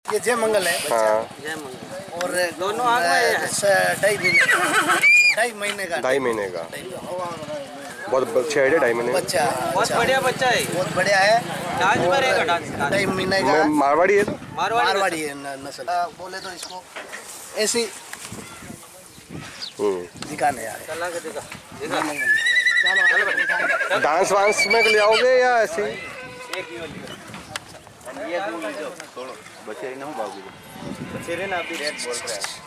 ये जय मंगल है। हाँ। जय मंगल। और दोनों आग में 2.5 महीने का। 2.5 महीने का। बहुत अच्छा है, 2.5 महीने। बच्चा बहुत बढ़िया बच्चा है। बहुत बढ़िया है। डांस करेगा, डांस 2.5 महीने का। मारवाड़ी है तो? मारवाड़ी है नस्ल। बोले तो इसको ऐसी दिखाने यार। चला के दिखा। डांस वांस में ले आओगे या ऐसे ही? ये छोड़ो बच्चे ना बाबू बच्चे ना अभी रेट बोल रहे हैं।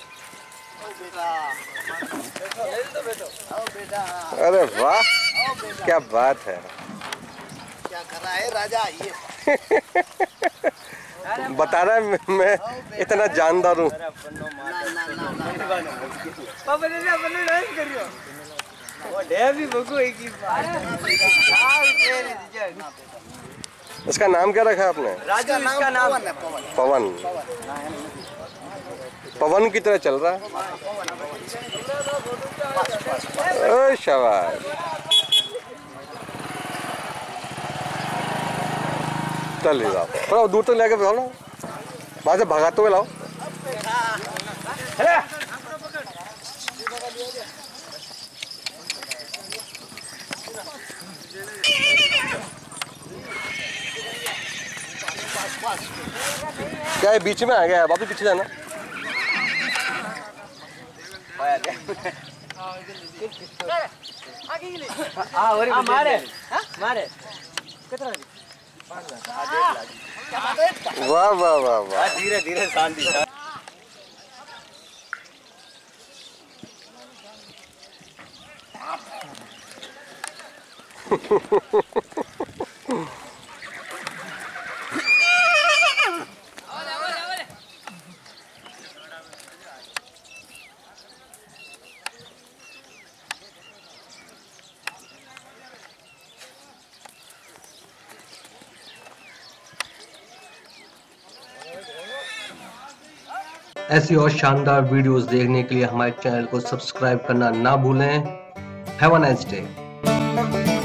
अरे वाह, क्या बात है। क्या कर रहा है राजा ये? बता रहा है मैं इतना जानदार हूँ। इसका नाम क्या रखा है आपने? राजा। इसका नाम पवन। पवन की तरह चल रहा है। ओह शाबाश। चल ले जाओ, थोड़ा दूर तक लेके जाओ ना, वहां से भगाते हुए लाओ। क्या है, बीच में आ गया है, वापस पीछे जाना। मारे मारे वाह वाह वाह वाह। धीरे धीरे शांति। ऐसी और शानदार वीडियोस देखने के लिए हमारे चैनल को सब्सक्राइब करना ना भूलें। Have a nice day.